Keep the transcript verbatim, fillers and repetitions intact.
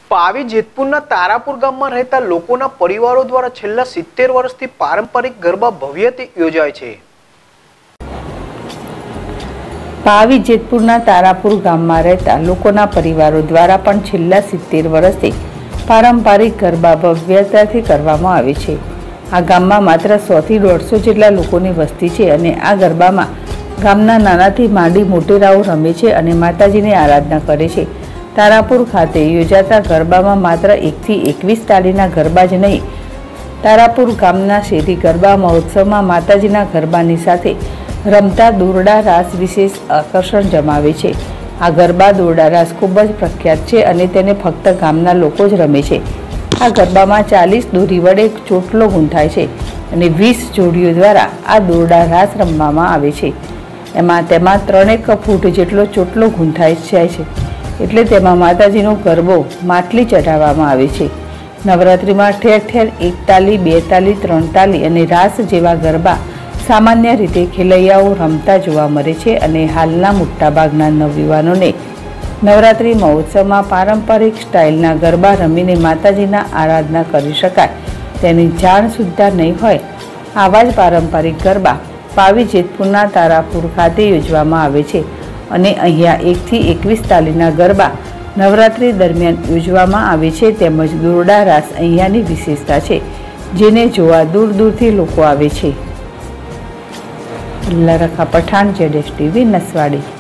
પાવી જેતપુરના તારાપુર ગામમાં રહેતા લોકોના પરિવારો દ્વારા છેલ્લા સિત્તેર વર્ષથી પારંપરિક ગરબા ભવ્યથી યોજાય છે। પાવી જેતપુરના તારાપુર ગામમાં રહેતા લોકોના પરિવારો દ્વારા પણ છેલ્લા સિત્તેર વર્ષથી પારંપરિક ગરબા ભવ્યતાથી કરવામાં આવે છે। આ ગામમાં માત્ર સો થી દોઢસો જેટલા લોકોની વસ્તી છે અને આ ગરબામાં ગામના નાનાથી માંડી મોટેરાઓ રમે છે અને માતાજીની આરાધના કરે છે। તારાપુર ખાતે યોજાતા ગરબામાં માત્ર એકથી એકવીસ તાલીના ગરબા જ નહીં, તારાપુર ગામના શેરી ગરબા મહોત્સવમાં માતાજીના ગરબાની સાથે રમતા દોરડા રાસ વિશેષ આકર્ષણ જમાવે છે। આ ગરબા દોરડા રાસ ખૂબ જ પ્રખ્યાત છે અને તેને ફક્ત ગામના લોકો જ રમે છે। આ ગરબામાં ચાલીસ દોરી વડે ચોટલો ગૂંથાય છે અને વીસ જોડીઓ દ્વારા આ દોરડા રાસ રમવામાં આવે છે। એમાં તેમાં ત્રણેક ફૂટ જેટલો ચોટલો ગૂંથાય જાય છે, એટલે તેમાં માતાજીનો ગરબો માટલી ચઢાવવામાં આવે છે। નવરાત્રિમાં ઠેર ઠેર એક તાલી, બે તાલી, ત્રણ તાલી અને રાસ જેવા ગરબા સામાન્ય રીતે ખેલૈયાઓ રમતા જોવા મળે છે અને હાલના મોટાભાગના નવયુવાનોને નવરાત્રિ મહોત્સવમાં પારંપરિક સ્ટાઇલના ગરબા રમીને માતાજીના આરાધના કરી શકાય તેની જાણ સુદ્ધા નહીં હોય। આવા જ પારંપરિક ગરબા પાવી જેતપુરના તારાપુર ખાતે યોજવામાં આવે છે અને અહીંયા એકથી એકવીસ તાલીના ગરબા નવરાત્રિ દરમિયાન યોજવામાં આવે છે। તેમજ દોરડા રાસ અહીંયાની વિશેષતા છે, જેને જોવા દૂર દૂરથી લોકો આવે છે। લરખા પઠાણ, જેડેશ ટીવી, નસવાડી।